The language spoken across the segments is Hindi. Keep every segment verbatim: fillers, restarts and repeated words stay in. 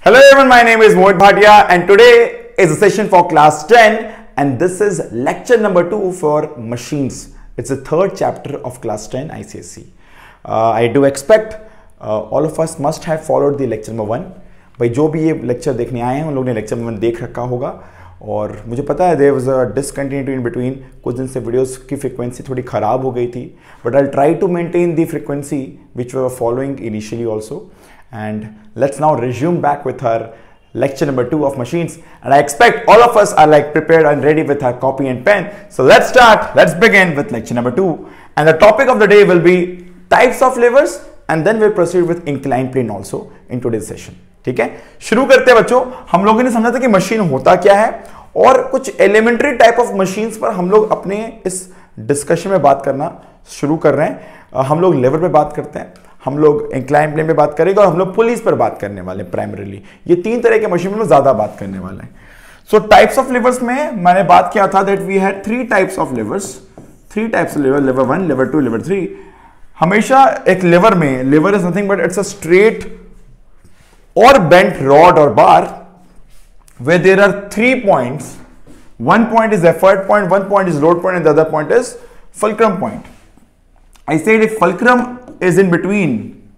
Hello everyone, my name is Mohit Bhatia and today is a session for class ten and this is lecture number two for machines. It's the third chapter of class ten I C S E. Uh, I do expect uh, all of us must have followed the lecture number one. भाई जो भी ये lecture देखने आए हैं उन लोगों ने lecture number one देख रखा होगा और मुझे पता है there was a discontinuity in between. कुछ दिन से videos की frequency थोड़ी ख़राब हो गई थी, but I'll try to maintain the frequency which we were following initially also. And let's now resume back with our lecture number two of machines, and I expect all of us are like prepared and ready with our copy and pen. So let's start. Let's begin with lecture number two, and the topic of the day will be types of levers, and then we'll proceed with inclined plane also in today's session. ठीक है, शुरू करते हैं बच्चों. हम लोगों ने समझा था कि मशीन होता क्या है और कुछ एलिमेंट्री टाइप ऑफ मशीन्स पर हम लोग अपने इस डिस्कशन में बात करना शुरू कर रहे हैं. हम लोग लेवर पे बात करते हैं, हम लोग इंक्लाइन प्लेन पे बात करेंगे और हम लोग पुलिस पर बात करने वाले हैं. प्राइमरीली ये तीन तरह के मशीन में ज्यादा बात करने वाले हैं. सो टाइप्स ऑफ लिवर्स में मैंने बात किया था that we had three types of levers. Three types of lever, lever one, lever two, lever three. हमेशा एक लिवर में, lever is nothing but it's a straight और बेंट रॉड और bar where there are three points. One point is effort point, one point is load point, and the other point is fulcrum point. I said if fulcrum is in between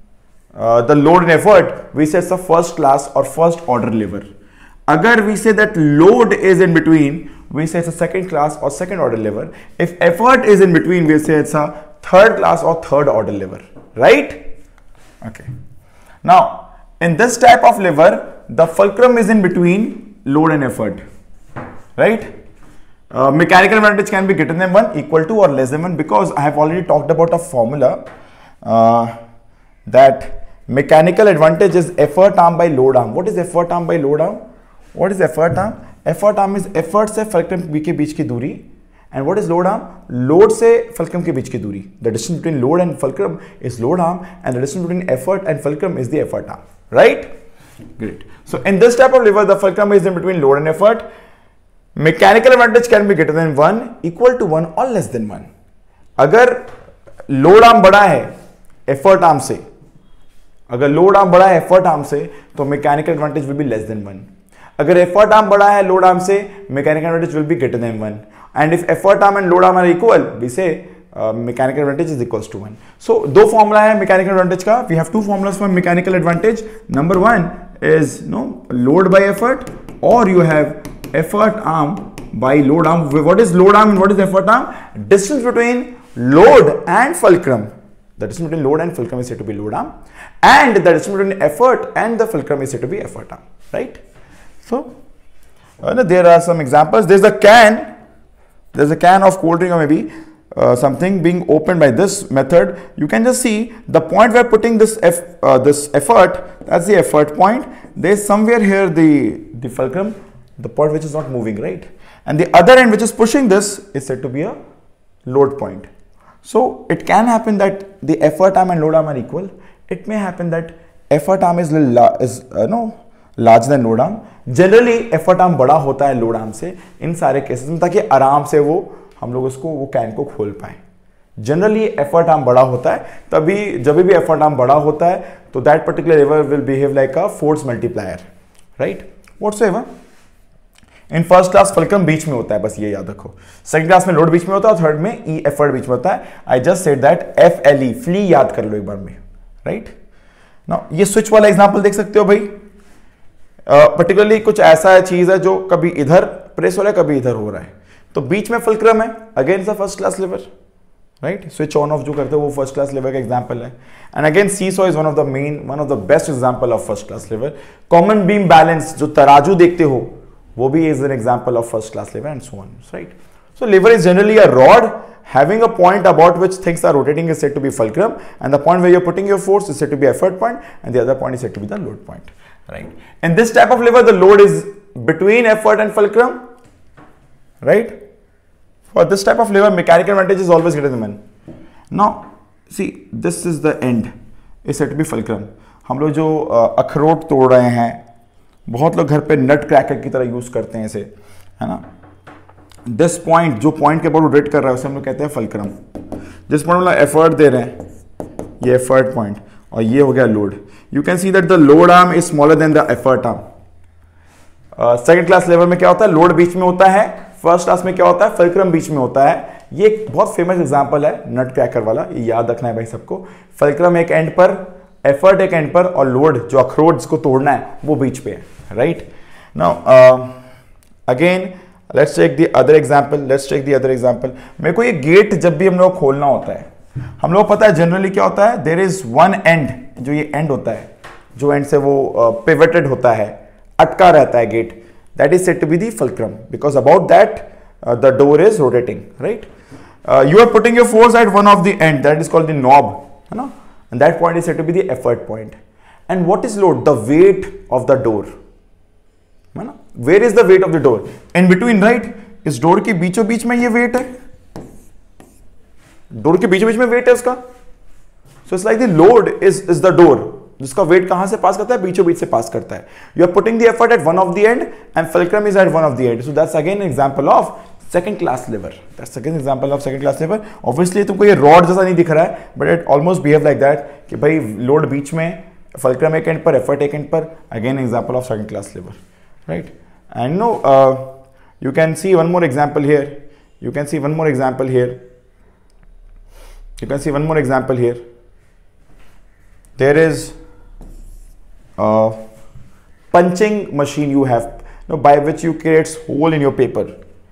uh, the load and effort, we say it's a first class or first order lever. Agar we say that load is in between, we say it's a second class or second order lever. If effort is in between, we say it's a third class or third order lever, right? Okay. Now, in this type of lever, the fulcrum is in between load and effort, right? Uh, mechanical advantage can be greater than one, equal to, or less than one, because I have already talked about a formula uh, that mechanical advantage is effort arm by load arm. What is effort arm by load arm? What is effort arm? Effort arm is effort से fulcrum के बीच की दूरी, and what is load arm? Load से fulcrum के बीच की दूरी. The distance between load and fulcrum is load arm, and the distance between effort and fulcrum is the effort arm, right? Great. So in this type of lever, the fulcrum is in between load and effort. Mechanical advantage can be greater than one, equal to one, or less than one. अगर load arm बड़ा है effort arm से, अगर load arm बड़ा है effort arm से, तो mechanical advantage will be less than one. अगर effort arm बड़ा है load arm से, mechanical advantage will be greater than one. And if effort arm and load arm are equal, we say uh, mechanical advantage is equals to one. So दो formula है mechanical advantage का. We have two formulas for mechanical advantage. Number one is no load by effort, or you have effort arm by load arm. What is load arm and what is effort arm? Distance between load and fulcrum. The distance between load and fulcrum is said to be load arm, and the distance between effort and the fulcrum is said to be effort arm, right? So uh, there are some examples. There's a can, there's a can of cold drink or maybe uh, something being opened by this method. You can just see the point we're putting this F, uh, this effort, that's the effort point. There's somewhere here the, the fulcrum, the point which is not moving, right? And the other end which is pushing this is said to be a load point. So it can happen that the effort arm and load arm are equal. It may happen that effort arm is little is uh, no larger than load arm. Generally effort arm बड़ा होता है load arm से इन सारे cases में, ताकि आराम से वो हम लोग उसको वो कैन को खोल पाए. जनरली एफर्ट आर्म बड़ा होता है, तभी जब भी एफर्ट आर्म बड़ा होता है तो that particular lever will behave like a force multiplier, right? Whatsoever. In first class fulcrum बीच में होता है, बस ये याद रखो. सेकंड क्लास में लोड बीच में होता है और थर्ड में ई एफर्ट बीच में होता है. I just said that F L E, फ्ली याद कर लो एक बार में, राइट? नाउ ये स्विच वाला एग्जांपल देख सकते हो भाई. पर्टिकुलरली uh, कुछ ऐसा चीज है जो कभी इधर प्रेस हो रहा है कभी इधर हो रहा है, तो बीच में फुलक्रम है. Again the first class lever, right? Switch on off जो करते हो वो फर्स्ट क्लास लेवर का एग्जांपल है. And again seesaw is one of the main, one of the best example of first class lever. Common beam balance जो तराजू देखते हो वो भी is an example of first class lever and so on, right? So lever is generally a rod having a point about which things are rotating is said to be fulcrum, and the point where you're putting your force is said to be effort point, and the other point is said to be the load point, right? In this type of lever, the load is between effort and fulcrum, right? For this type of lever, mechanical advantage is always greater than one. Now, see, this is the end, is said to be fulcrum. हम लोग जो अखरोट तोड़ रहे हैं, बहुत लोग घर पे नट क्रैकर की तरह यूज करते हैं इसे, है ना? दिस पॉइंट, जो पॉइंट के ऊपर रोटेट कर रहा है उसे हम लोग कहते हैं फुलक्रम. जिस पॉइंट मतलब एफर्ट दे रहे हैं, ये एफर्ट पॉइंट, और ये हो गया load. You can see that the load arm is smaller than the effort arm. Second class level में क्या होता है, लोड बीच में होता है. फर्स्ट क्लास में क्या होता है, फल्क्रम बीच में होता है. ये एक बहुत फेमस एग्जांपल है नट क्रैकर वाला, ये याद रखना है भाई सबको. फल्क्रम एक एंड पर, एफर्ट एक एंड पर, और लोड जो अखरोट जिसको तोड़ना है वो बीच पे है. Right now again let's take the other example. Let's take the other example. मेरे को ये गेट जब भी हम लोग खोलना होता है, हम लोग पता है जनरली क्या होता है, देयर इज वन एंड, जो ये एंड होता है, जो एंड से वो पिवटेड uh, होता है, अटका रहता है gate, that is said to be the fulcrum, because about that the door is rotating. Right, you are putting your force at one of the end, that is called the knob, है ना, and that point is said to be the effort point. And what is load? The weight of the door, है ना. Where is the weight of the door? In between, right? इस डोर के बीचों बीच में ये वेट है, डोर के बीचों बीच में वेट है उसका. So it's like the load is is the door, जिसका वेट कहां से पास करता है, बीचों बीच से पास करता है. You are putting the effort at one of the end and fulcrum is at one of the end. So that's again an example of second class lever. That's second example of second class lever. Obviously तुमको ये रॉड जैसा नहीं दिख रहा है, but it almost behave like that कि भाई लोड बीच में, फल्क्रम एक एंड पर, एफर्ट एक एंड पर. Again example of second class lever, right? And no, uh, you can see one more example here. You can see one more example here. You can see one more example here. There is a punching machine you have, you know, by which you create hole in your paper.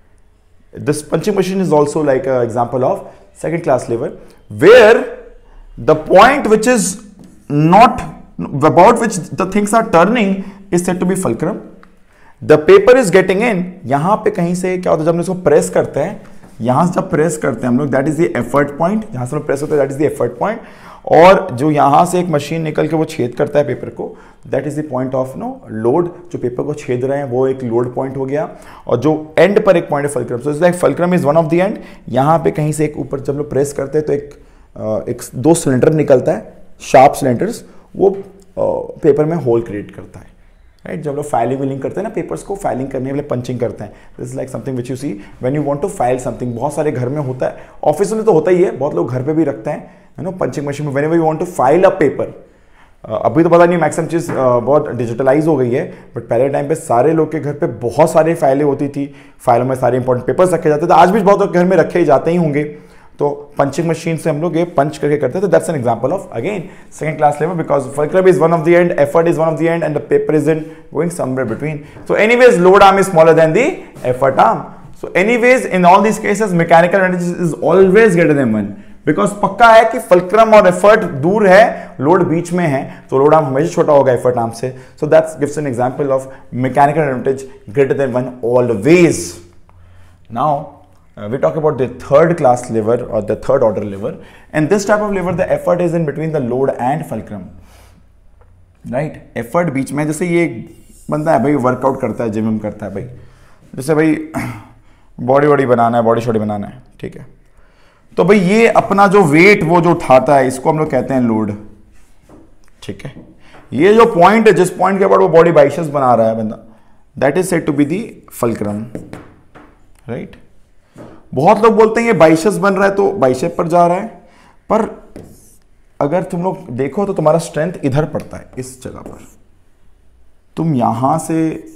This punching machine is also like an example of second class lever, where the point which is not about which the things are turning is said to be fulcrum. The paper is getting in. यहां पे कहीं से क्या होता है, जब हम इसको प्रेस करते हैं, यहां से जब प्रेस करते हैं हम लोग, that is the effort point. जहां से हम प्रेस होते हैं that is the effort point. और जो यहां से एक मशीन निकल के वो छेद करता है पेपर को, that is the point of no load. जो पेपर को छेद रहे हैं वो एक लोड पॉइंट हो गया, और जो एंड पर एक पॉइंट है fulcrum. So it's like fulcrum is one of the end. यहां पे कहीं से एक ऊपर जब लोग प्रेस करते हैं तो एक, एक दो सिलेंडर निकलता है, शार्प सिलेंडर्स, वो पेपर में होल क्रिएट करता है. राइट, जब लोग फाइलिंग विलिंग करते हैं ना, पेपर्स को फाइलिंग करने के लिए पंचिंग करते हैं. This is like something which you see when you want to file something. बहुत सारे घर में होता है, ऑफिस में तो होता ही है, बहुत लोग घर पे भी रखते हैं, है ना, पंचिंग मशीन में. Whenever you want to file a paper, अभी तो पता नहीं मैक्सिमम चीज बहुत डिजिटलाइज हो गई है, बट पहले टाइम पे सारे लोग के घर पे बहुत सारी फाइलें होती थी, फाइलों में सारे इंपॉर्टेंट पेपर्स रखे जाते थे. आज भी बहुत घर में रखे जाते ही होंगे. तो पंचिंग मशीन से हम लोग ये पंच करके करते थे. That's an example of again second class lever, because fulcrum is one of the end, effort is one of the end, and the paper is in going somewhere between. So anyways load arm is smaller than the effort arm. So anyways in all this cases mechanical advantage is always greater than one, because पक्का है कि फल्क्रम और एफर्ट दूर है, लोड बीच में है, तो लोड आर्म हमेशा छोटा होगा एफर्ट आर्म से. So that's gives an example of mechanical advantage greater than one always. Now Uh, we talk about the third class lever or the third order lever, and this type of lever the effort is in between the load and fulcrum. Right, effort बीच में. जैसे ये बंदा है भाई, वर्कआउट करता है, जिम करता है भाई, जैसे भाई बॉडी बॉडी बनाना है, बॉडी शॉडी बनाना है, ठीक है, तो भाई ये अपना जो वेट वो जो उठाता है, इसको हम लोग कहते हैं लोड. ठीक है, ये जो पॉइंट है, जिस पॉइंट के बाद वो बॉडी बाइसेप्स बना रहा है बंदा, that is said to be the fulcrum. Right, बहुत लोग बोलते हैं ये बाइसेप्स बन रहा है तो बाइसेप पर जा रहा है, पर अगर तुम लोग देखो तो तुम्हारा स्ट्रेंथ इधर पड़ता है, इस जगह पर. तुम यहां से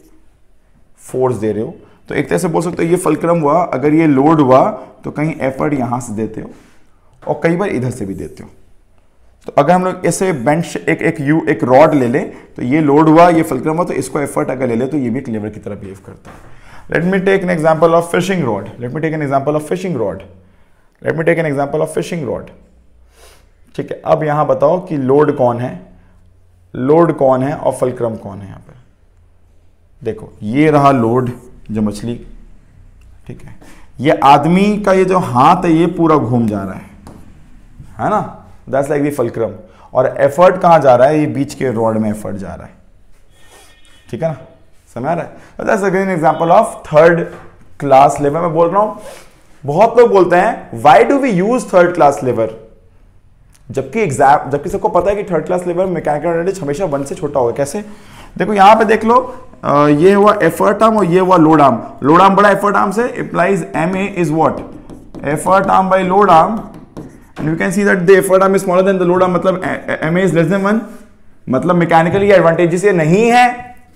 फोर्स दे रहे हो, तो एक तरह से बोल सकते हो ये फल्क्रम हुआ. अगर ये लोड हुआ तो कहीं एफर्ट यहां से देते हो और कई बार इधर से भी देते हो. तो अगर हम लोग ऐसे बेंच एक एक यू एक रॉड ले लें, तो ये लोड हुआ, ये फल्क्रम हुआ, तो इसको एफर्ट अगर ले ले तो ये भी एक लेवर की तरह बिहेव करता है. Let me take an example of fishing rod. Let me take an example of fishing rod. Let me take an example of fishing rod. ठीक है, अब यहां बताओ कि लोड कौन है, लोड कौन है और फल्क्रम कौन है. यहां पर देखो, ये रहा लोड, जो मछली, ठीक है, ये आदमी का ये जो हाथ है ये पूरा घूम जा रहा है, है ना, दैट्स लाइक द फल्क्रम. और एफर्ट कहां जा रहा है, ये बीच के रॉड में एफर्ट जा रहा है. ठीक है ना, समझ आ रहा है. That's again example of third class lever. मैं बोल रहा हूं, बहुत लोग बोलते हैं why do we use third class lever, जबकि एग्जाम जबकि सबको पता है कि third class lever mechanical advantage हमेशा वन से छोटा होगा. कैसे, देखो यहां पे देख लो, आ, ये हुआ एफर्ट आर्म और ये हुआ लोड आर्म. लोड आर्म बड़ा एफर्ट आर्म से, implies M A is what, effort arm by load arm, and you can see that the effort arm is smaller than the load arm, मतलब M A is less than one, मतलब mechanically advantageous ये नहीं है.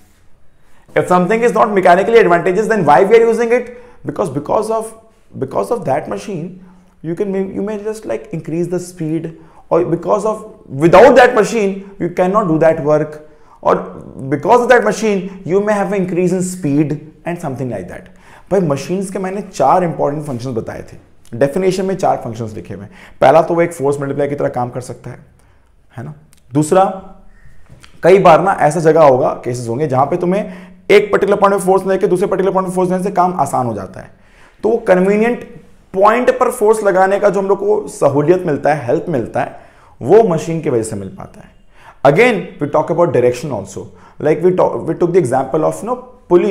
If something is not mechanically advantageous, then why we are using it? Because because of because of that machine, you can you may just like increase the speed, or because of without that machine you cannot do that work, or because of that machine you may have an increase in speed and something like that. भाई machines के मैंने चार important functions बताए थे. Definition में चार functions लिखे हुए. पहला तो वो एक force multiplier की तरह काम कर सकता है, है ना. दूसरा, कई बार ना ऐसा जगह होगा, केसेस होंगे जहां पे तुम्हें एक पर्टिकुलर पॉइंट में फोर्स लेके दूसरे पर्टिकुलर पॉइंट में फोर्स देने से काम आसान हो जाता है. तो वो कन्वीनियंट पॉइंट पर फोर्स लगाने का जो हम लोग को सहूलियत मिलता है, हेल्प मिलता है, वो मशीन की वजह से मिल पाता है. Again we talk about direction also, like we we took the example of no pulley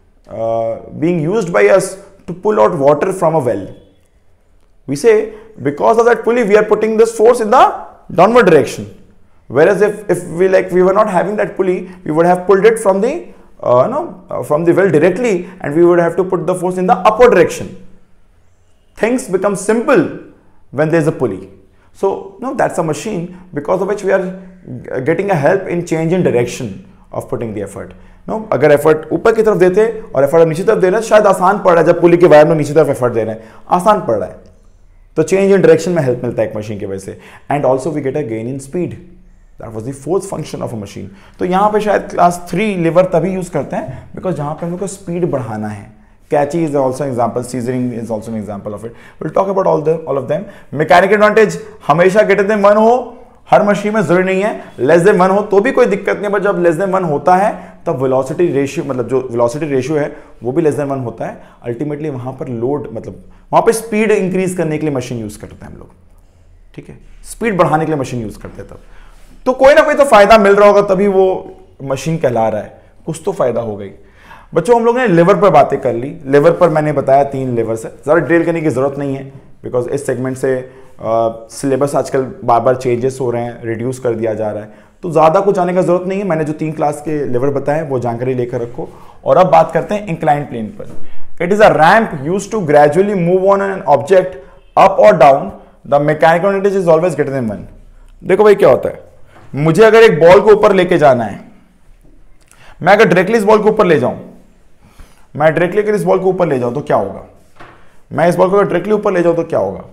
being used by us to pull out water from a well. We say because of that pulley we are putting this force in the downward direction, whereas if if we like we were not having that pulley, we would have pulled it from the uh, no uh, from the well directly, and we would have to put the force in the upward direction. Things become simple when there is a pulley. So no, that's a machine because of which we are getting a help in change in direction of putting the effort. No, अगर effort ऊपर की तरफ देते और effort नीचे तरफ दे रहे हैं, शायद आसान पड़ रहा है. जब पुली के वायर में नीचे तरफ effort दे रहे हैं, आसान पड़ रहा है, तो चेंज इन डायरेक्शन में हेल्प मिलता है एक मशीन की वजह से. And also we get a gain in speed. That was the fourth function of a machine. तो यहाँ पे शायद क्लास थ्री लिवर तभी यूज करते हैं बिकॉज जहाँ पे हम लोग को स्पीड बढ़ाना है. कैची is also example, scissoring is also an example of it. Will talk about all the all of them. Mechanical advantage हमेशा ग्रेटर देन वन हो, हर मशीन में जरूरी नहीं है. लेस देन वन हो तो भी कोई दिक्कत नहीं, बट जब लेस देन वन होता है तब वेलोसिटी रेशियो, मतलब जो वेलोसिटी रेशियो है वो भी लेस देन वन होता है. अल्टीमेटली वहां पर लोड, मतलब वहां पर स्पीड इंक्रीज करने के लिए मशीन यूज करते हैं हम लोग. ठीक है, स्पीड बढ़ाने के लिए मशीन यूज करते हैं. तब तो कोई ना कोई तो फायदा मिल रहा होगा, तभी वो मशीन कहला रहा है. कुछ तो फायदा हो गई. बच्चों हम लोग ने लिवर पर बातें कर ली. लिवर पर मैंने बताया तीन लिवर से, ज़्यादा डिटेल करने की जरूरत नहीं है बिकॉज इस सेगमेंट से सिलेबस आजकल बार बार चेंजेस हो रहे हैं, रिड्यूस कर दिया जा रहा है, तो ज़्यादा कुछ आने का जरूरत नहीं है. मैंने जो तीन क्लास के लिवर बताए वो जानकारी लेकर रखो. और अब बात करते हैं इंक्लाइन प्लेन पर. It is a ramp used to gradually move on an object up और down. The mechanical advantage is always greater than one. देखो भाई क्या होता है, मुझे अगर एक बॉल को ऊपर लेके जाना है, मैं अगर डायरेक्टली इस बॉल को ऊपर ले जाऊं, मैं डायरेक्टली अगर इस बॉल को ऊपर ले जाऊं तो क्या होगा? मैं इस बॉल को डायरेक्टली ऊपर ले जाऊं तो क्या होगा?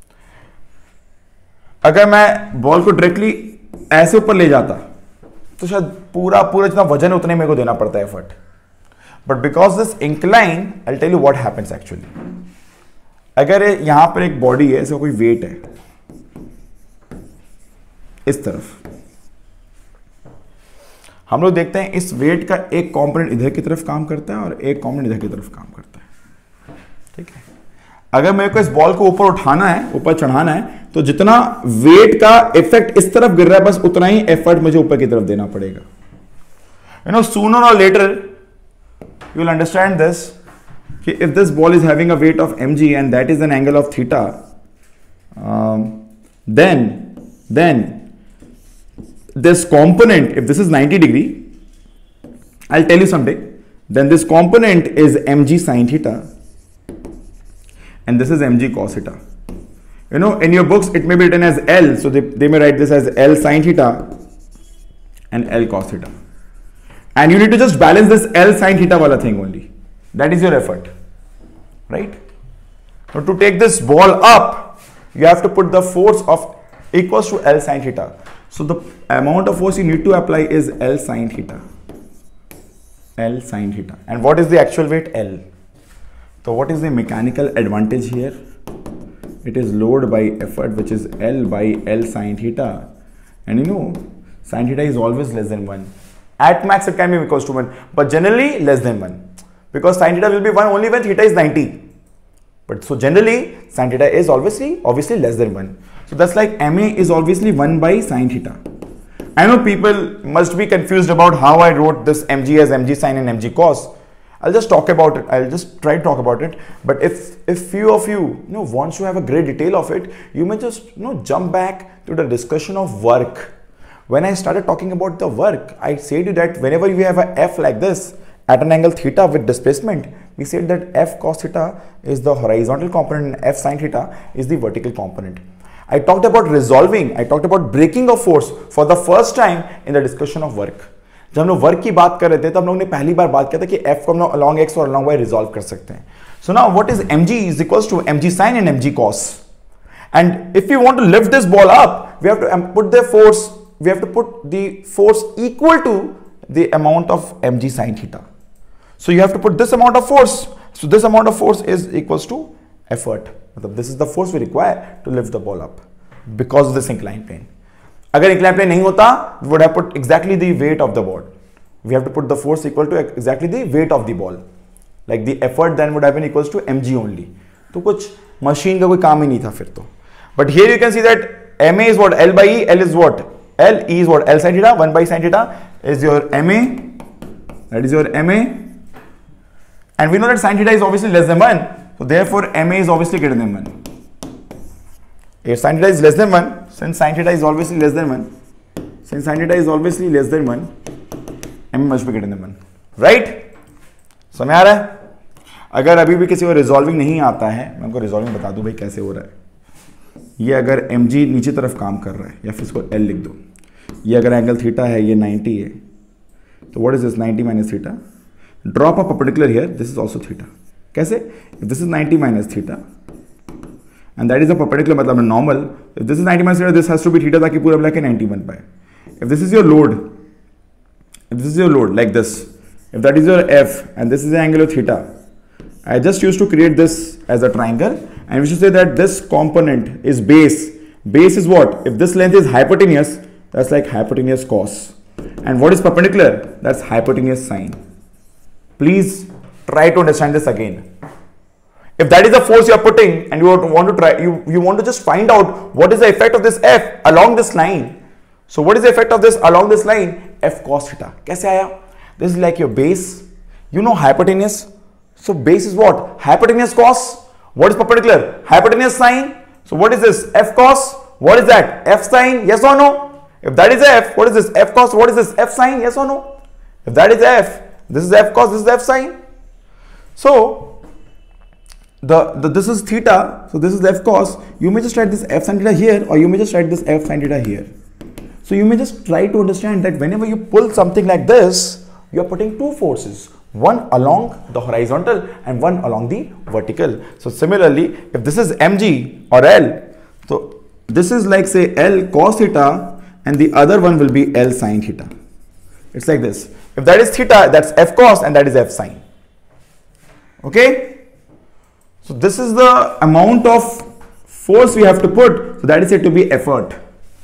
अगर मैं बॉल को डायरेक्टली ऐसे ऊपर ले जाता तो शायद पूरा पूरा जितना वजन उतने मेरे को देना पड़ता है effort. But because this incline, I will tell you what happens actually. अगर यहां पर एक बॉडी है, इसका कोई वेट है इस तरफ, हम लोग देखते हैं इस वेट का एक कंपोनेंट इधर की तरफ काम करता है और एक कंपोनेंट इधर की तरफ काम करता है. ठीक है, अगर मेरे को इस बॉल को ऊपर उठाना है, ऊपर चढ़ाना है, तो जितना वेट का इफेक्ट इस तरफ गिर रहा है बस उतना ही एफर्ट मुझे ऊपर की तरफ देना पड़ेगा. यू नो सूनर और later you will understand this कि if this ball is having a weight of mg and that is an angle of theta, then then this component, if this is ninety degree, I'll tell you someday, then this component is mg sin theta and this is mg cos theta. You know, in your books it may be written as L, so they, they may write this as L sin theta and L cos theta, and you need to just balance this L sin theta wala thing only. That is your effort, right? So to take this ball up, you have to put the force of equals to L sin theta. So the amount of force you need to apply is L sin theta. L sin theta. And what is the actual weight? L. So what is the mechanical advantage here? It is load by effort, which is L by L sin theta. And you know, sin theta is always less than one. At max it can be equals to one, but generally less than one. Because sin theta will be one only when theta is ninety. But so generally sin theta is obviously obviously less than one. So that's like M A is obviously one by sin theta. I know people must be confused about how I wrote this mg as mg sin and mg cos. I'll just talk about it. I'll just try to talk about it. But if if few of you, you know, wants to have a great detail of it, you may just, you know, jump back to the discussion of work. When I started talking about the work, I said you that whenever you have a f like this at an angle theta with displacement, we said that f cos theta is the horizontal component and f sin theta is the vertical component. I talked about resolving, I talked about breaking of force for the first time in the discussion of work. जब हम लोग वर्क की बात कर रहे थे तब हम लोग ने पहली बार बात किया था कि F को हम लोग along X और along Y रिजॉल्व कर सकते हैं. So now what is mg is equals to mg sin and mg cos. And if we want to lift this ball up, we have to put the force, we have to put the force equal to the amount of mg sin theta. So you have to put this amount of force. So this amount of force is equals to effort. This is the force we require to lift the ball up because of this inclined plane. Agar inclined plane nahi hota, we would have put exactly the weight of the ball. We have to put the force equal to exactly the weight of the ball. Like the effort then would have been equals to mg only. तो कुछ machine का कोई काम ही नहीं था फिर तो. But here you can see that ma is what L by E, L is what L, E is what L sin theta, one by sin theta is your ma. That is your ma. And we know that sin theta is obviously less than one. So therefore ma is obviously greater than one. If sin theta is less than one, since sin theta is obviously less than one, since sin theta is obviously less than one, ma must be greater than one. Right? समझ आ रहा है? अगर अभी भी किसी को रिजॉल्विंग नहीं आता है, मैं उनको रिजॉल्विंग बता दूं भाई कैसे हो रहा है. ये अगर mg नीचे तरफ काम कर रहा है या फिर इसको L लिख दो. ये अगर एंगल थीटा है, ये नाइंटी है, तो what is this ninety minus theta? Drop a perpendicular here, this is also theta. कैसे? If this is ninety minus theta and that is a perpendicular मतलब normal, if this is ninety minus theta this has to be theta ताकि पूरा मिला के नाइंटी बन पाए. If this is your load, if this is your load like this, if that is your F and this is the angle of theta, I just used to create this as a triangle and we should say that this component is base. Base is what? If this length is hypotenuse, that's like hypotenuse cos. And what is perpendicular? That's hypotenuse sine. Please try to understand this again. If that is the force you are putting and you want to try, you, you want to just find out what is the effect of this F along this line. So what is the effect of this along this line? F cos theta. कैसे आया? This is like your base, you know hypotenuse. So base is what? Hypotenuse cos. What is perpendicular? Hypotenuse sine. So what is this? F cos. What is that? F sine. Yes or no? If that is F, what is this? F cos. What is this? F sine. Yes or no? If that is F, this is F cos. This is F sine. So the, the this is theta. So this is F cos. You may just write this F sin theta here, or you may just write this F sin theta here. So you may just try to understand that whenever you pull something like this, you are putting two forces, one along the horizontal and one along the vertical. So similarly, if this is mg or L, so this is like say L cos theta and the other one will be L sin theta. It's like this. If that is theta, that's F cos and that is F sine. Okay? So this is the amount of force we have to put. So that is said to be effort.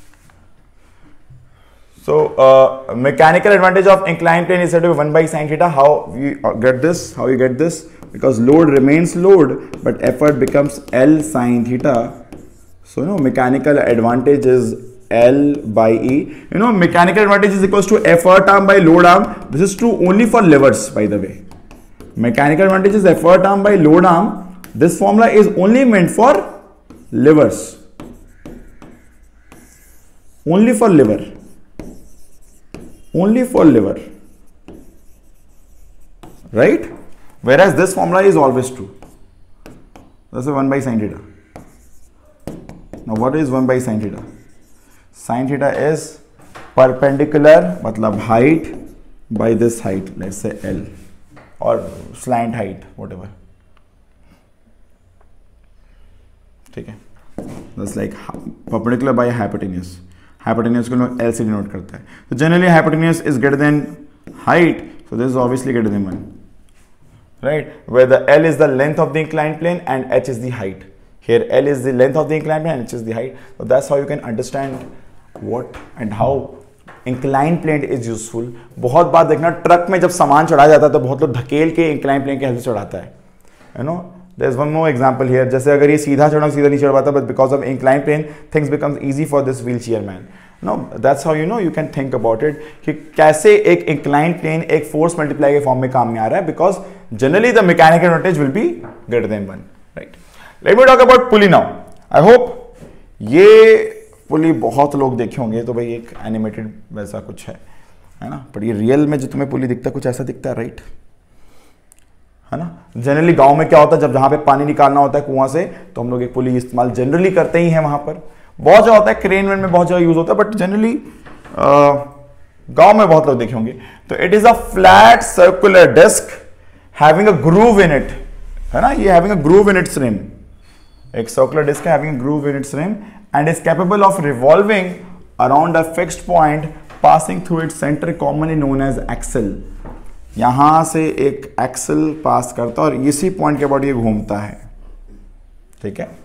So uh, mechanical advantage of inclined plane is said to be one by sin theta. How we get this? How you get this? Because load remains load, but effort becomes L sin theta. So you know mechanical advantage is L by E. You know mechanical advantage is equals to effort arm by load arm. This is true only for levers, by the way. Mechanical advantage is effort arm by load arm. This formula is only meant for levers. Only for lever. Only for lever, right? Whereas this formula is always true. That's a one by sin theta. Now what is one by sin theta? Sin theta is perpendicular, matlab height by this height, let's say L, or slant height, whatever. Okay, that's like perpendicular by hypotenuse. Hypotenuse को लोग L से denote करता है. So generally hypotenuse is greater than height. So this is obviously greater than one, right? Where the L is the length of the inclined plane and H is the height. Here L is the length of the inclined plane and H is the height. So that's how you can understand what and how inclined plane is useful. बहुत बार देखना ट्रक में जब सामान चढ़ा जाता है तो बहुत लोग धकेल के inclined plane के हेल्प से चढ़ाता है. You know, there's one more example here. जैसे अगर ये सीधा चढ़ा सीधा नहीं चढ़ पाता, but because of inclined plane things becomes easy for this wheelchair man. No, that's how you know you can think about it कि कैसे एक inclined plane एक force multiply के फॉर्म में काम में आ रहा है, because generally the mechanical advantage will be greater than one, right? Let me talk about pulley now. I hope ये पुली बहुत लोग देखे होंगे, तो भाई एक एनिमेटेड वैसा कुछ है है ना, पर ये रियल में जो तुम्हें पुली दिखता है कुछ ऐसा दिखता है, राइट? है ना. जनरली गांव में क्या होता है, जब जहां पे पानी निकालना होता है कुआं से, तो हम लोग एक पुली इस्तेमाल जनरली करते ही हैं वहां पर. बहुत जगह होता है, क्रेन में बहुत जगह यूज होता है, बट जनरली गांव में बहुत लोग देखे होंगे। तो it is a flat circular disc having a groove in it, है ना, ये having a groove in its rim, एक सर्कुलर डिस्क है having a groove in its rim and is capable of revolving around a fixed point passing through its centre commonly known as axle. यहां से एक एक्सल पास करता है और इसी पॉइंट के अबाउट ये घूमता है, ठीक है।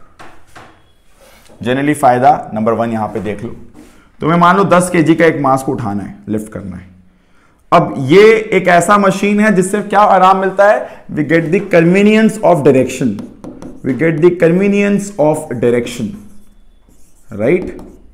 जनरली फायदा नंबर वन यहां पे देख लो, तुम्हें मान लो दस केजी का एक मास को उठाना है, लिफ्ट करना है। अब ये एक ऐसा मशीन है जिससे क्या आराम मिलता है, we get the convenience of direction, we get the convenience of direction, right.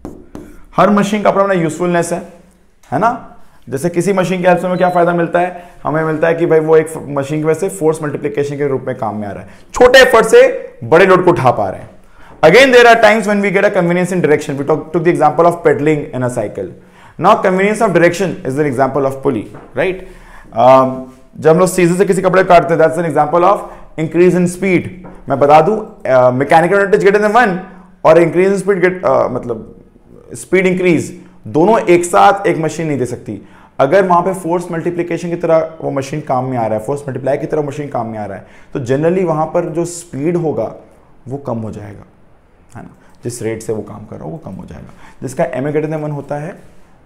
हर मशीन का अपना अपना यूजफुलनेस है, है ना। जैसे किसी मशीन के हेल्प से हमें क्या फायदा मिलता है, हमें मिलता है कि भाई वो एक मशीन की वजह से फोर्स मल्टीप्लिकेशन के रूप में काम में आ रहा है, छोटे एफर्ट से बड़े लोड को उठा पा रहे हैं। Again, there are times when we get a convenience in direction. We talk, took the example of pedaling in a cycle. Now, convenience of direction is an example of pulley, right? Um, जब हम लोग सीजर से किसी कपड़े काटते हैं, that's an example of increase in speed. मैं बता दूं, mechanical advantage greater than one और increase in speed get uh, मतलब speed increase दोनों एक साथ एक मशीन नहीं दे सकती। अगर वहां पे फोर्स मल्टीप्लिकेशन की तरह वो मशीन काम में आ रहा है, फोर्स मल्टीप्लाई की तरह मशीन काम में आ रहा है, तो जनरली वहां पर जो स्पीड होगा वो कम हो जाएगा, है ना। जिस रेट से वो काम कर रहा हो वो कम हो जाएगा। जिसका M A greater than one होता है,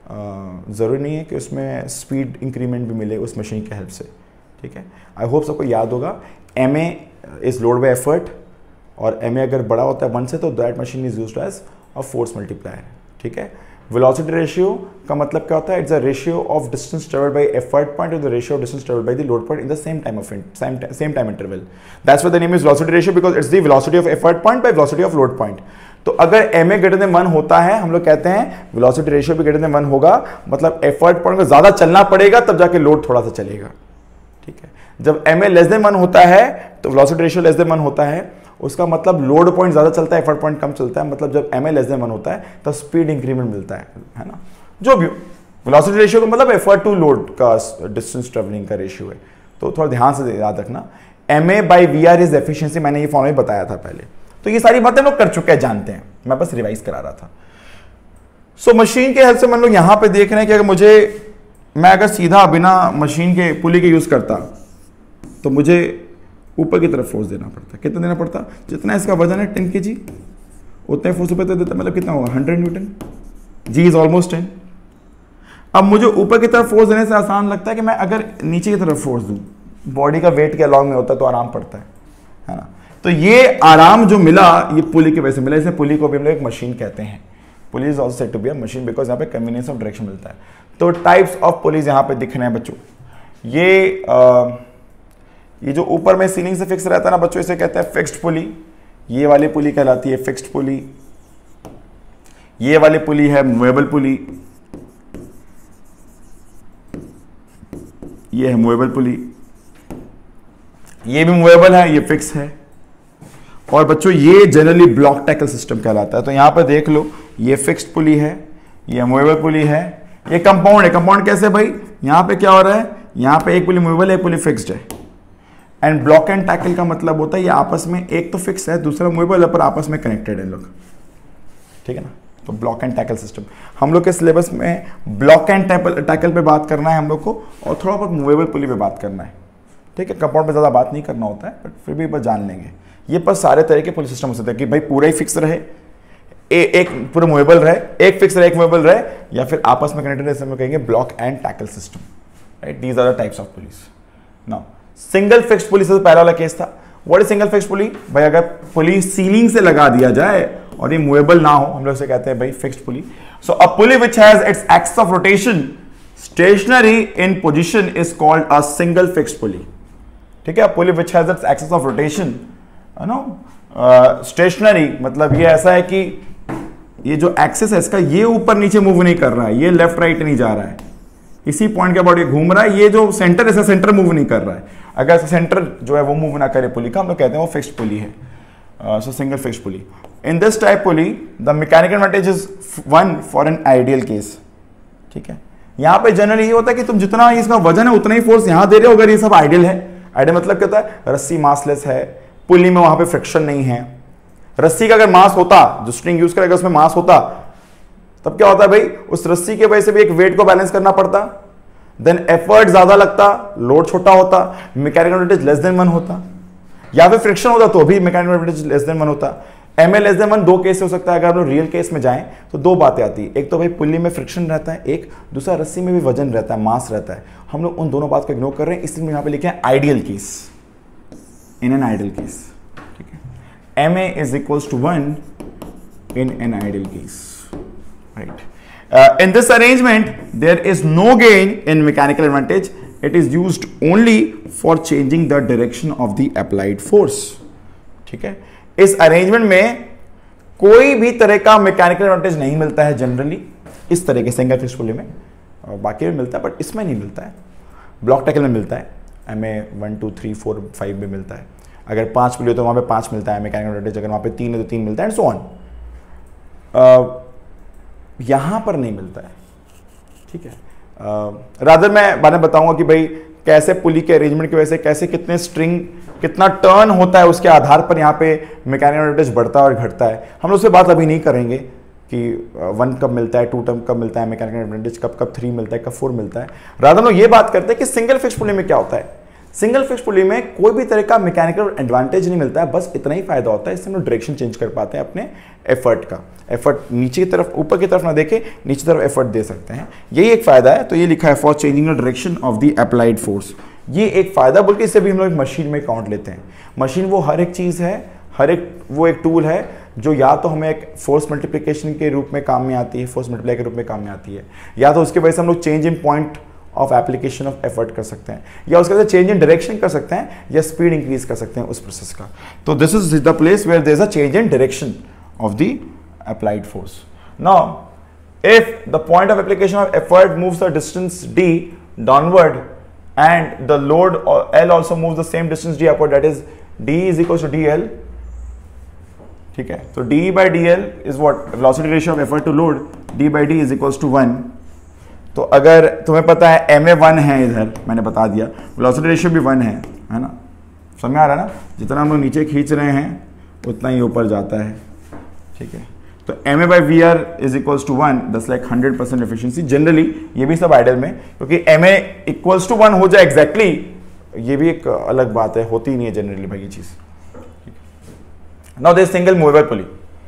ज़रूरी नहीं है कि उसमें स्पीड इंक्रीमेंट भी मिले उस मशीन के हेल्प से, ठीक है। आई होप सबको याद होगा, M A is load by effort और एम ए अगर बड़ा होता है वन से तो that machine is used as a force multiplier, ठीक है। वेलोसिटी रेशियो का मतलब क्या होता है, it's a ratio of distance travelled by effort point और the ratio of distance travelled by the load point in the same time of same time interval. That's why the name is velocity ratio because it's the velocity of effort point by velocity of load point. तो अगर M A greater than one होता है, हम लोग कहते हैं वेलोसिटी रेशियो भी ग्रेटर देन वन होगा, मतलब एफर्ट पॉइंट को ज्यादा चलना पड़ेगा तब जाके लोड थोड़ा सा चलेगा, ठीक है। जब M A less than one होता है तो velocity ratio less than one होता है, उसका मतलब लोड पॉइंट ज्यादा चलता है, एफर्ट पॉइंट कम चलता है। मतलब जब M A less than one होता है तो स्पीड इंक्रीमेंट मिलता है, है ना। जो भी वेलोसिटी रेशियो का मतलब एफर्ट टू लोड का डिस्टेंस ट्रेवलिंग का रेशियो है, तो थोड़ा ध्यान से याद रखना। M A by V R is efficiency, मैंने ये फॉर्मूला बताया था पहले, तो ये सारी बातें लोग कर चुके हैं, जानते हैं, मैं बस रिवाइज करा रहा था। सो so, मशीन के हेल्प से हम लोग यहां पे देख रहे हैं कि अगर मुझे, मैं अगर सीधा बिना मशीन के पुली के यूज करता तो मुझे ऊपर की तरफ फोर्स देना पड़ता। कितना देना पड़ता, जितना इसका वजन है टेन के जी उतने फोर्स ऊपर देता, मतलब कितना होगा hundred newton, g is almost ten. अब मुझे ऊपर की तरफ फोर्स देने से आसान लगता है कि मैं अगर नीचे की तरफ फोर्स दूं, बॉडी का वेट के अलॉन्ग में होता है तो आराम पड़ता है, है ना। तो ये आराम जो मिला ये पुली की वजह से मिला, इसलिए पुली को भी हम लोग एक मशीन कहते हैं। Pulley is also said to be a machine because यहाँ पे कन्वीनियंस ऑफ डायरेक्शन मिलता है। तो टाइप्स ऑफ पुलीज यहाँ पे दिख रहे हैं बच्चों। ये आ, ये जो ऊपर में सीलिंग से फिक्स रहता है ना बच्चों, इसे कहते हैं फिक्स्ड पुली। ये वाली पुली कहलाती है फिक्स्ड पुली। ये वाली पुली है मूवेबल पुली, ये है मूवेबल पुली। ये भी मूवेबल है, ये फिक्स है। और बच्चों ये जनरली ब्लॉक टैकल सिस्टम कहलाता है। तो यहां पर देख लो, ये फिक्स्ड पुली है, ये मूवेबल पुली है, ये कंपाउंड है। कंपाउंड कैसे भाई, यहां पे क्या हो रहा है, यहां पे एक पुली मूवेबल है, एक पुली फिक्स्ड है। एंड ब्लॉक एंड टैकल का मतलब होता है ये आपस में एक तो फिक्स है, दूसरा मूवेबल है, पर आपस में कनेक्टेड है लोग, ठीक है ना। तो ब्लॉक एंड टैकल सिस्टम हम लोग के सिलेबस में ब्लॉक एंड टैकल पे बात करना है हम लोग को, और थोड़ा बहुत मूवेबल पुली पे बात करना है, ठीक है। कंपाउंड पे ज्यादा बात नहीं करना होता है, बट फिर भी बस जान लेंगे। ये पर सारे तरह के पुली सिस्टम हो सकते हैं कि भाई पूरा ही फिक्स रहे, ए, एक पूरा मूवेबल रहे, एक फिक्स रहे, एक मूवेबल रहे, या फिर आपस में कनेक्टेड है, हम कहेंगे block and tackle system, right. These are the types of pulleys. Now single fixed pulley से पहला वाला केस था। What is single fixed pulley, भाई अगर पुली सीलिंग से लगा दिया जाए और ये मूवेबल ना हो, हम लोग से कहते हैं भाई fixed pulley. So a pulley which has its axis of rotation stationary in position is called a single fixed pulley, ठीक है। Pulley which has its axis of rotation no stationary, मतलब ये ऐसा है कि ये जो एक्सिस है इसका ये ऊपर नीचे मूव नहीं कर रहा है, ये लेफ्ट राइट नहीं जा रहा है, इसी पॉइंट के अबाउट ये घूम रहा है। ये जो सेंटर है, सेंटर मूव नहीं कर रहा है। अगर सेंटर जो है वो मूव ना करे पुली का, हम लोग कहते हैं वो फिक्स्ड पुली है। So single fixed pulley. In this type pulley the mechanical advantage is one for an ideal case, ठीक है। यहाँ पे जनरली ये होता है कि तुम जितना इसका वजन है उतना ही फोर्स यहाँ दे रहे हो, अगर ये सब आइडियल है। आइडियल मतलब क्या होता है, रस्सी मासलेस है, पुली में वहां पे फ्रिक्शन नहीं है, रस्सी का अगर मास होता, जो स्ट्रिंग यूज करेगा उसमें मास होता, तब क्या होता है भाई, उस रस्सी के वजह से भी एक वेट को बैलेंस करना पड़ता, देन एफर्ट ज्यादा लगता, लोड छोटा होता, mechanical advantage less than one होता, या फिर फ्रिक्शन होता तो भी mechanical advantage less than one होता। M A less than one दो केस हो सकता है। अगर हम लोग रियल केस में जाएं तो दो बातें आती है, एक तो भाई पुल्ली में फ्रिक्शन रहता है, एक दूसरा रस्सी में भी वजन रहता है, मास रहता है। हम लोग उन दोनों बात को इग्नोर कर रहे हैं, इसलिए यहाँ पे लिखे हैं ideal case, in an ideal case, ठीक है। M A is equals to one in an ideal case, right. Uh, in this arrangement, there is no gain in mechanical advantage. It is used only for changing the direction of the applied force. ठीक है, इस अरेंजमेंट में कोई भी तरह का मैकेनिकल एडवांटेज नहीं मिलता है जनरली, इस तरह के सिंगल फिक्स्ड पुली में, और बाकी में मिलता है बट इसमें नहीं मिलता है। ब्लॉक टैकल में मिलता है, M A one two three four five में मिलता है। अगर पांच पुली हो तो वहां पे पांच मिलता है मैकेनिकल एडवांटेज, अगर वहां पे तीन है तो तीन मिलता है, एंड सो ऑन। यहां पर नहीं मिलता है, ठीक है। रादर मैं बाद में बताऊंगा कि भाई कैसे पुली के अरेंजमेंट की वजह से कैसे कितने स्ट्रिंग कितना टर्न होता है, उसके आधार पर यहाँ पे मैकेनिकल एडवांटेज बढ़ता है और घटता है। हम लोग उससे बात अभी नहीं करेंगे कि वन कब मिलता है, टू टर्म कब मिलता है मैकेनिकल एडवांटेज, कब कब थ्री मिलता है, कब फोर मिलता है। रादर हम लोग ये बात करते हैं कि सिंगल फिक्स्ड पुली में क्या होता है। सिंगल फिक्स्ड पुली में कोई भी तरह का मैकेनिकल एडवांटेज नहीं मिलता है, बस इतना ही फायदा होता है, इससे हम लोग डायरेक्शन चेंज कर पाते हैं अपने एफर्ट का। एफर्ट नीचे की तरफ, ऊपर की तरफ ना देके नीचे तरफ एफर्ट दे सकते हैं, यही एक फायदा है। तो ये लिखा है for changing the direction of the applied force, ये एक फायदा, बल्कि इससे भी हम लोग मशीन में काउंट लेते हैं। मशीन वो हर एक चीज है, हर एक वो एक टूल है जो या तो हमें एक फोर्स मल्टीप्लिकेशन के रूप में काम में आती है, फोर्स मल्टीप्लाई के रूप में काम में आती है, या तो उसकी वजह से हम लोग change in point of application of effort कर सकते हैं, या उसके वजह से चेंज इन डायरेक्शन कर सकते हैं, या स्पीड इंक्रीज कर सकते हैं उस प्रोसेस का। तो this is the place where there is a change in direction of the applied force. Now if the point of application of effort moves the distance d downward and the load L also moves the same distance d upward, that is d is equals to dl, ठीक है। तो d by dl is what velocity ratio of effort to load, d by d is equals to one. तो अगर तुम्हें पता है एम ए वन है, इधर मैंने बता दिया, वेलोसिटी रेशियो भी वन है, है ना, समझ में आ रहा है ना, जितना हम लोग नीचे खींच रहे हैं उतना ही ऊपर जाता है, ठीक है। तो M A by V R is equals to one, thus like hundred percent efficiency generally, ये भी सब आइडियल में, क्योंकि M A equals to one हो जाए एग्जैक्टली, ये भी एक अलग बात है, होती नहीं है जनरली भाई ये चीज। Now there is single movable pulley.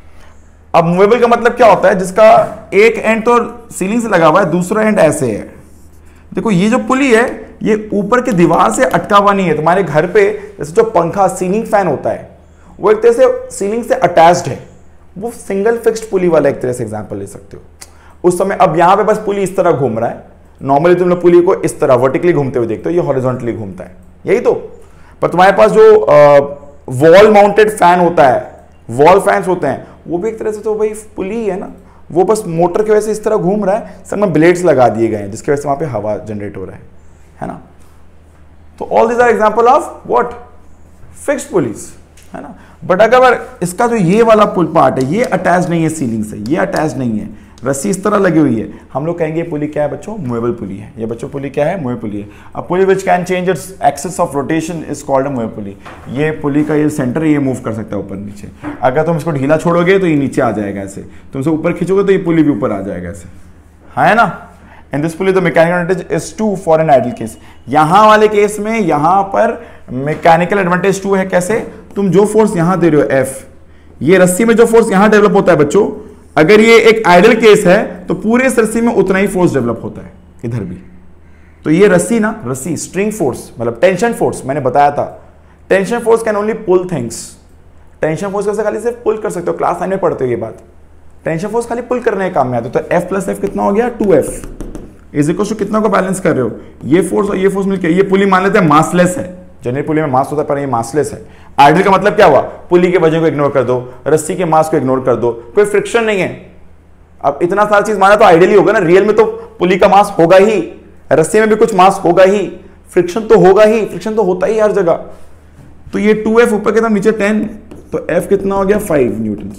अब मूवेबल का मतलब क्या होता है, जिसका एक एंड तो सीलिंग से लगा हुआ है, दूसरा एंड ऐसे है। देखो ये जो पुली है ये ऊपर की दीवार से अटका हुआ नहीं है। तुम्हारे घर पे जैसे जो पंखा सीलिंग फैन होता है वो एक तरह से सीलिंग से अटैच्ड है, वो सिंगल फिक्स्ड पुली वाला एक तरह से एग्जांपल ले सकते हो उस समय। अब यहां पे बस पुली इस तरह घूम रहा है, नॉर्मली तुम लोग पुली को इस तरह वर्टिकली घूमते हुए देखते हो, ये हॉरिजॉन्टली घूमता है, यही तो। पर तुम्हारे पास जो वॉल माउंटेड फैन होता है, वॉल फैंस होते हैं, वो भी एक तरह से तो भाई पुली है ना, वो बस मोटर की वजह से इस तरह घूम रहा है, सब में ब्लेड्स लगा दिए गए हैं जिसकी वजह से वहां पे हवा जनरेट हो रहा है, है ना। तो all this are example of what, fixed pulleys, है ना। बट अगर इसका जो ये वाला पुल पार्ट है ये अटैच नहीं है सीलिंग से, ये अटैच नहीं है, रस्सी इस तरह लगी हुई है, हम लोग कहेंगे पुली क्या है बच्चों, मूवेबल पुली है। ये बच्चों पुली क्या है, मूवेबल पुली है। अब pulley which can change its axis of rotation is called a movable pulley. ये पुली का ये सेंटर है, ये मूव कर सकता है ऊपर नीचे। अगर तुम इसको ढीला छोड़ोगे तो ये नीचे आ जाएगा ऐसे, तुम इसे ऊपर खींचोगे तो ये पुली भी ऊपर आ जाएगा ऐसे, है ना। In this pulley the mechanical advantage is two for an ideal case. यहां वाले केस में यहां पर मैकेनिकल एडवांटेज टू है, कैसे, तुम जो फोर्स यहां दे रहे हो एफ, ये रस्सी में जो फोर्स यहां डेवलप होता है बच्चों, अगर ये एक आइडियल केस है तो पूरे इस रस्सी में उतना ही फोर्स डेवलप होता है इधर भी। तो ये रस्सी ना, रस्सी स्ट्रिंग फोर्स मतलब टेंशन फोर्स, मैंने बताया था tension force can only pull things. Tension force कैसे खाली सिर्फ पुल कर सकते हो, क्लास नाइन में पढ़ते हो ये बात। टेंशन फोर्स खाली पुल करने के काम में आता है। तो एफ प्लस एफ कितना हो गया, two F is equal to कितना को बैलेंस कर रहे हो, ये फोर्स और ये फोर्स मिलकर। ये पुली मान लेते हैं मासलेस है, जनरल पुली में मास होता है पर ये मासलेस है। आइडियल का मतलब क्या हुआ, पुली के वजन को इग्नोर कर दो, रस्सी के मास को इग्नोर कर दो, कोई फ्रिक्शन नहीं है। अब इतना सारा चीज माना तो आइडियल ही होगा ना, रियल में तो पुली का मास होगा ही, रस्सी में भी कुछ मास होगा ही, फ्रिक्शन तो होगा ही, फ्रिक्शन तो होता ही हर जगह। तो ये टू एफ ऊपर के नीचे टेन, तो एफ कितना हो गया, फाइव न्यूटन।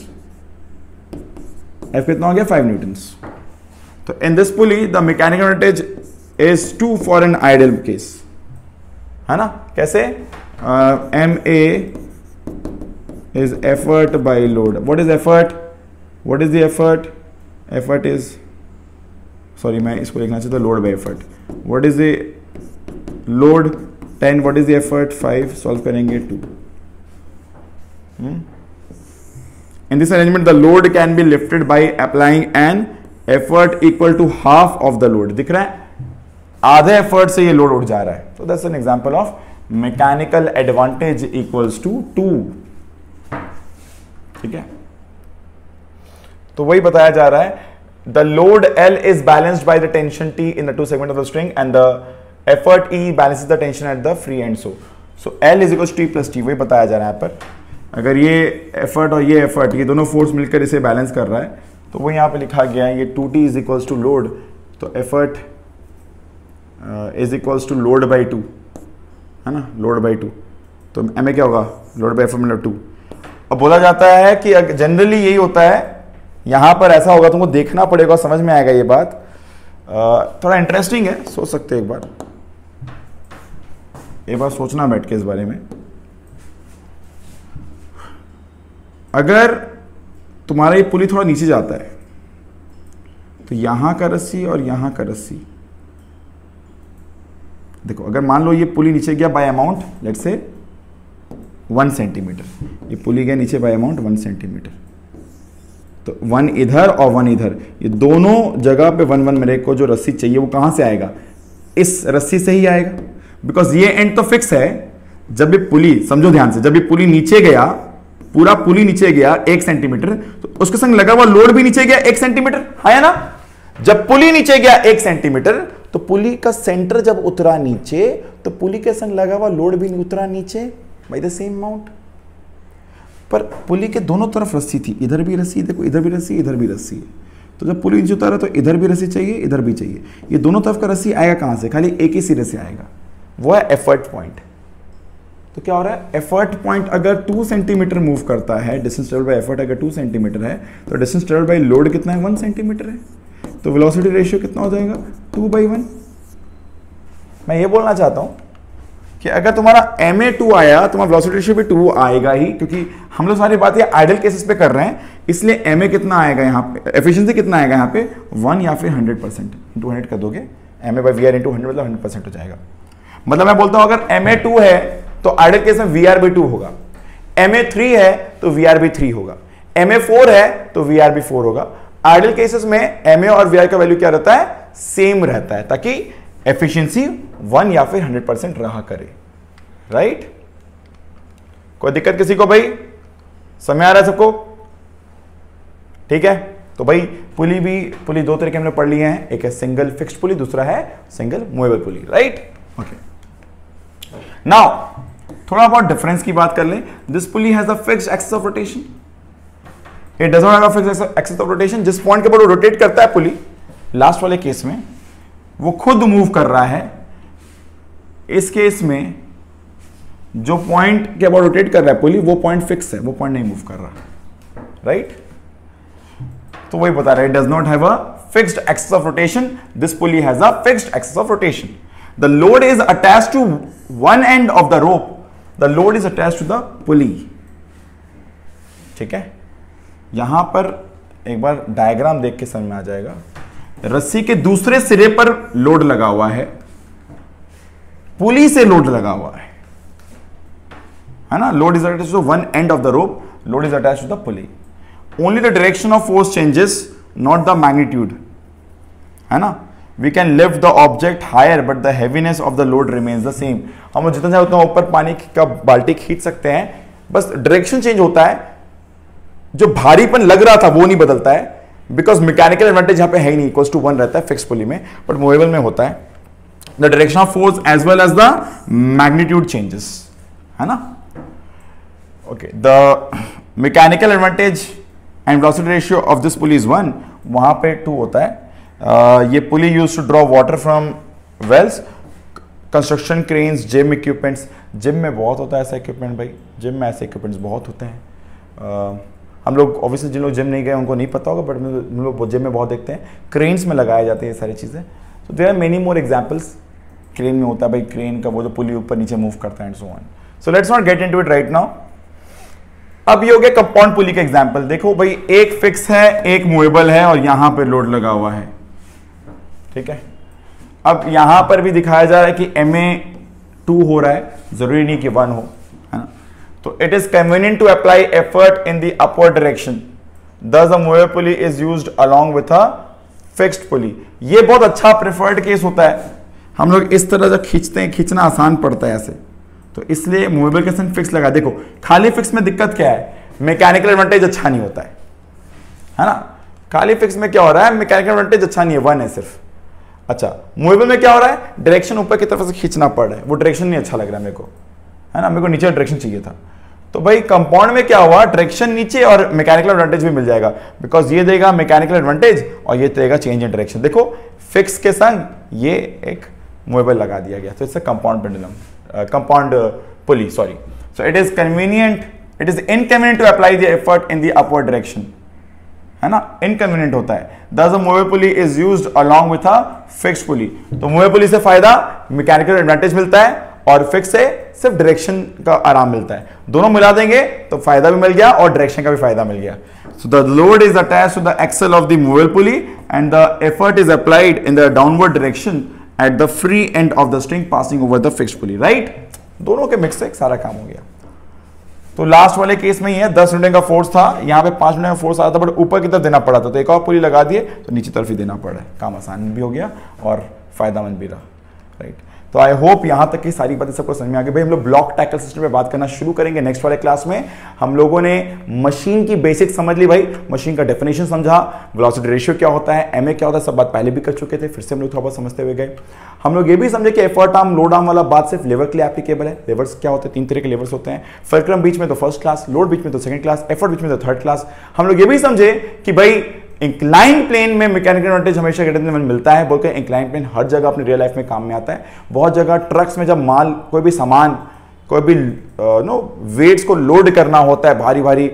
एफ कितना हो गया, फाइव न्यूटन। तो in this pulley the mechanical advantage is two for an ideal case, है ना। कैसे, M A is effort by load. What is effort? What is the effort? Effort is, sorry मैं इसको लिखना चाहिए था load by effort. What is the load? ten. What is the effort? five. Solve करेंगे two. hmm? In this arrangement the load can be lifted by applying an effort equal to half of the load. दिख रहा है, आधे एफर्ट से ये लोड उठ जा रहा है. So that's an example of mechanical advantage equals to two. ठीक है, तो वही बताया जा रहा है. The load L is balanced by the tension T in the two segments of the string and the effort E balances the tension at the free end. So, so L is equals to T plus T. वही बताया जा रहा है यहाँ पर. अगर ये एफर्ट और ये एफर्ट, ये दोनों फोर्स मिलकर इसे बैलेंस कर रहा है, तो वो यहाँ पे लिखा गया है ये two T is equals to load, तो effort is equals to load by two, है ना, लोड बाई टू. तो एम ए क्या होगा? लोड बाई एफर्ट मतलब टू. अब बोला जाता है कि जनरली यही होता है, यहां पर ऐसा होगा, तुमको देखना पड़ेगा, समझ में आएगा ये बात. uh, थोड़ा इंटरेस्टिंग है, सोच सकते हैं एक बार, एक बार सोचना बैठ के इस बारे में. अगर तुम्हारा ये पुली थोड़ा नीचे जाता है तो यहां का रस्सी और यहां का रस्सी, देखो अगर मान लो ये पुली नीचे गया by amount let's say one centimetre, ये पुली गया नीचे बाय अमाउंट वन सेंटीमीटर, तो वन इधर और वन इधर, ये दोनों जगह पे वन वन मेरे को जो रस्सी चाहिए वो कहां से आएगा? इस रस्सी से ही आएगा, बिकॉज ये एंड तो फिक्स है. जब ये पुली, समझो ध्यान से, जब ये पुली नीचे गया, पूरा पुली नीचे गया एक सेंटीमीटर, तो उसके संग लगा हुआ लोड भी नीचे गया एक सेंटीमीटर, है ना. जब पुली नीचे गया एक सेंटीमीटर, तो पुली का सेंटर जब उतरा नीचे, तो पुली के संग लगा हुआ लोड भी उतरा नीचे बाय द सेम अमाउंट. पर पुली के दोनों तरफ रस्सी थी, इधर भी रस्सी, देखो इधर भी रस्सी, इधर भी रस्सी है. तो जब पुली नीचे उतारा तो इधर भी रस्सी चाहिए, इधर भी चाहिए. ये दोनों तरफ का रस्सी आएगा कहां से? खाली एक ही सिरे से आएगा, वो है एफर्ट पॉइंट. तो क्या हो रहा है? एफर्ट पॉइंट अगर टू सेंटीमीटर मूव करता है, डिस्टेंस ट्रेवल बाय एफर्ट अगर टू सेंटीमीटर है, तो डिस्टेंस ट्रेवल बाय लोड कितना है? वन सेंटीमीटर है. तो वेलोसिटी रेशियो कितना हो जाएगा? Two by one. मैं ये बोलना चाहता हूं कि अगर तुम्हारा एम ए टू आया, तुम्हारा वेलोसिटी रेशियो भी टू आएगा ही, क्योंकि हम लोग सारी बातें आइडल केसेस पे कर रहे हैं, इसलिए एम ए कितना आएगा यहाँ पे, एफिशिएंसी कितना आएगा यहाँ पे? वन या फिर हंड्रेड परसेंट इंटू हंड्रेड कर दोगे, M A by V R into hundred मतलब हंड्रेड परसेंट हो जाएगा. मतलब मैं बोलता हूं अगर एम ए टू है तो आइडल केस में वी आर बी टू होगा, एम ए थ्री है तो वी आर बी थ्री होगा, एम ए फोर है तो वी आर बी फोर होगा. आइडल केसेस में एम ए और वी आर का वैल्यू क्या रहता है? सेम रहता है, ताकि एफिशिएंसी वन या फिर हंड्रेड परसेंट रहा करे. राइट? कोई दिक्कत किसी को? भाई समझ आ रहा है सबको? ठीक है. तो भाई पुली भी, पुली दो तरीके हमने पढ़ लिए हैं, एक है सिंगल फिक्स्ड पुली, दूसरा है single movable pulley. Right? Okay. Now थोड़ा बहुत डिफरेंस की बात कर लें. This pulley has a fixed axis of rotation, it does not have a fixed axis of rotation. जिस पॉइंट के ऊपर वो रोटेट करता है पुली, लास्ट वाले केस में वो खुद मूव कर रहा है. इस केस में जो पॉइंट के ऊपर रोटेट कर रहा है पुली, वो पॉइंट फिक्स है, वो पॉइंट नहीं मूव कर रहा. राइट? तो वही बता रहा है, it does not have a fixed axis of rotation, this pulley has a fixed axis of rotation. The load is attached to one end of the rope. The load is attached to the pulley. ठीक है. यहां पर एक बार डायग्राम देख के समझ में आ जाएगा. रस्सी के दूसरे सिरे पर लोड लगा हुआ है, पुली से लोड लगा हुआ है, है ना. Load is attached to one end of the rope, load is attached to the pulley. Only the direction of force changes, not the magnitude, है ना. We can lift the object higher, but the heaviness of the load remains the same. हम जितना चाहे उतना ऊपर पानी का बाल्टी खींच सकते हैं, बस डायरेक्शन चेंज होता है, जो भारीपन लग रहा था वो नहीं बदलता है, बिकॉज मैकेनिकल एडवांटेज यहाँ पे है ही नहीं, इक्वल्स टू वन रहता है फिक्स पुली में, बट मूवेबल में होता है. The direction of force as well as the magnitude changes, है ना. Okay. The mechanical advantage and velocity ratio of this pulley is one, वहां पे टू होता है. Uh, ये pulley use to draw water from wells, construction cranes, gym equipments. Gym में बहुत होता है ऐसा इक्विपमेंट भाई, जिम में ऐसे इक्विपमेंट्स बहुत होते हैं. uh, हम लोग ऑब्वियसली जिन लोग जिम नहीं गए उनको नहीं पता होगा, बट हम लोग जिम में बहुत देखते हैं, क्रेन्स में लगाए जाते हैं ये सारी चीज़ें. So there are many more examples. Crane में होता है भाई, क्रेन का वो जो पुली ऊपर नीचे मूव करता है and so on. So let's not get into it right now. अब ये हो गया कंपाउंड पुली का एग्जांपल। देखो भाई, एक फिक्स है, एक मूवेबल है और यहां पर लोड लगा हुआ है, ठीक है। अब यहां पर भी दिखाया जा रहा है कि एम ए टू हो रहा है, जरूरी नहीं कि वन हो, है ना। तो it is convenient to apply effort in the upward direction, thus the mover pulley is used along with a fixed pulley। ये बहुत अच्छा प्रेफर्ड केस होता है, हम लोग इस तरह जब खींचते हैं, खींचना आसान पड़ता है ऐसे, तो इसलिए मूवेबल के साथ फिक्स लगा। देखो खाली फिक्स में दिक्कत क्या है, मैकेनिकल एडवांटेज अच्छा नहीं होता है, है ना। खाली फिक्स में क्या हो रहा है, मैकेनिकल एडवांटेज अच्छा नहीं है, वन है सिर्फ। अच्छा, मूवेबल में क्या हो रहा है, डायरेक्शन ऊपर की तरफ से खींचना पड़ रहा है, वो डायरेक्शन नहीं अच्छा लग रहा है मेरे को, है ना, मेरे को नीचे डायरेक्शन चाहिए था। तो भाई कंपाउंड में क्या हुआ, डायरेक्शन नीचे और मैकेनिकल एडवांटेज भी मिल जाएगा, बिकॉज ये देगा मैकेनिकल एडवांटेज और ये देगा चेंज इन डायरेक्शन। देखो फिक्स के संग ये एक मूवेबल लगा दिया गया, तो it's a compound pendulum, compound pulley, sorry. So it is convenient, it is inconvenient to apply the effort in the upward direction, है ना, इनकन्वीनियंट होता है। thus a mover pulley is used along with a fixed pulley। तो mover pulley से फायदा मैकेनिकल एडवांटेज मिलता है और फिक्स से सिर्फ डायरेक्शन का आराम मिलता है। दोनों मिला देंगे तो फायदा भी मिल गया और डायरेक्शन का भी फायदा मिल गया। So the load is attached to the axle of the movable pulley and the effort is applied in the downward direction at the free end of the string passing over the fixed pulley, right. दोनों के मिक्स से एक सारा काम हो गया। तो लास्ट वाले केस में ही है, दस न्यूटन का फोर्स था, यहाँ पे पांच न्यूटन का फोर्स आता था, बट ऊपर की तरफ देना पड़ा था, तो एक और पुली लगा दिए तो नीचे तरफ ही देना पड़ा है। काम आसान भी हो गया और फायदामंद भी रहा, राइट। तो आई होप यहां तक की सारी बातें सबको समझ में आ गई। भाई हम लोग ब्लॉक टैकल सिस्टम पे बात करना शुरू करेंगे नेक्स्ट वाले क्लास में। हम लोगों ने मशीन की बेसिक समझ ली, भाई मशीन का डेफिनेशन समझा, वेलोसिटी रेशियो क्या होता है, एमए क्या होता है, सब बात पहले भी कर चुके थे, फिर से हम लोग थोड़ा बहुत समझते हुए गए। हम लोग ये भी समझे कि एफर्ट आर्म लोड आर्म वाला बात सिर्फ लेवर के लिए एप्लीकेबल है। लेवर्स क्या होते हैं, तीन तरह के लेवर्स होते हैं, फुलक्रम बीच में तो फर्स्ट क्लास, लोड बीच में तो सेकंड क्लास, एफर्ट बीच में तो थर्ड क्लास। हम लोग ये भी समझे कि भाई इंक्लाइन प्लेन में मैकेनिकल एडवांटेज हमेशा ग्रेटर देन वन मिलता है, बोलते हैं इंक्लाइन प्लेन हर जगह अपनी रियल लाइफ में काम में आता है। बहुत जगह ट्रक्स में जब माल, कोई भी सामान, कोई भी नो वेट्स को लोड करना होता है, भारी भारी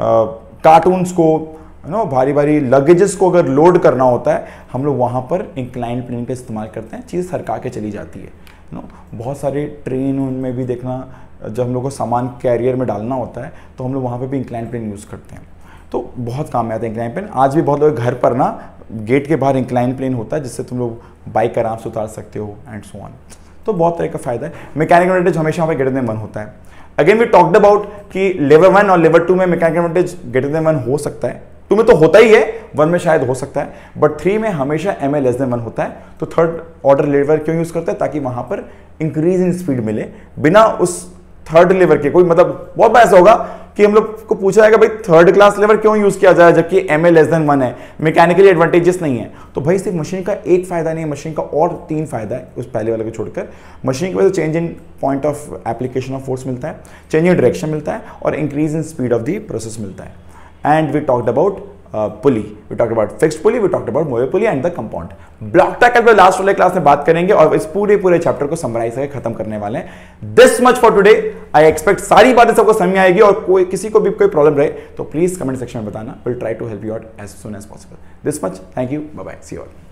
कार्टून्स को, नो भारी भारी लगेजेस को अगर लोड करना होता है, हम लोग वहाँ पर इंक्लाइन प्लेन का इस्तेमाल करते हैं, चीज़ सरका के चली जाती है। नो बहुत सारे ट्रेन उनमें भी देखना, जब हम लोग को सामान कैरियर में डालना होता है तो हम लोग वहाँ पर भी इंक्लाइन प्लेन यूज़ करते हैं, तो बहुत काम में आता है इंक्लाइन प्लेन। आज भी बहुत लोग घर पर ना गेट के बाहर इंक्लाइन प्लेन होता है, जिससे तुम लोग बाइक आराम से उतार सकते हो एंड सो ऑन। तो बहुत तरह का फायदा है। मैकेनिकल एडवांटेज हमेशा वहाँ पे ग्रेटर देन वन होता है। अगेन वी टॉक्ड अबाउट कि लेवल वन और लेवल टू में mechanical advantage greater than one हो सकता है, टू में तो होता ही है, वन में शायद हो सकता है, बट थ्री में हमेशा M A less than one होता है। तो थर्ड ऑर्डर लेवर क्यों यूज करते हैं, ताकि वहां पर इंक्रीज इन स्पीड मिले बिना उस थर्ड लेवर के। कोई मतलब बहुत बार ऐसा होगा कि हम लोग को पूछा जाएगा भाई थर्ड क्लास लेवर क्यों यूज किया जाए जबकि M A less than one है, मैकेनिकली एडवांटेजेस नहीं है। तो भाई सिर्फ मशीन का एक फायदा नहीं है, मशीन का और तीन फायदा है उस पहले वाले को छोड़कर। मशीन की वजह से change in point of application of force मिलता है, चेंज इन डायरेक्शन मिलता है और increase in speed of the process मिलता है। And we talked about pulley, we talked about fixed pulley, we talked about movable pulley and the compound. Block tackle पे लास्ट वाले क्लास में बात करेंगे और इस पूरे पूरे चैप्टर को समराइज करके खत्म करने वाले हैं। This much for today. I expect सारी बातें सबको समझ में आएगी और कोई किसी को भी कोई प्रॉब्लम रहे तो प्लीज कमेंट सेक्शन में बताना, will try to help you out as soon as possible. This much, thank you, bye bye, see you all.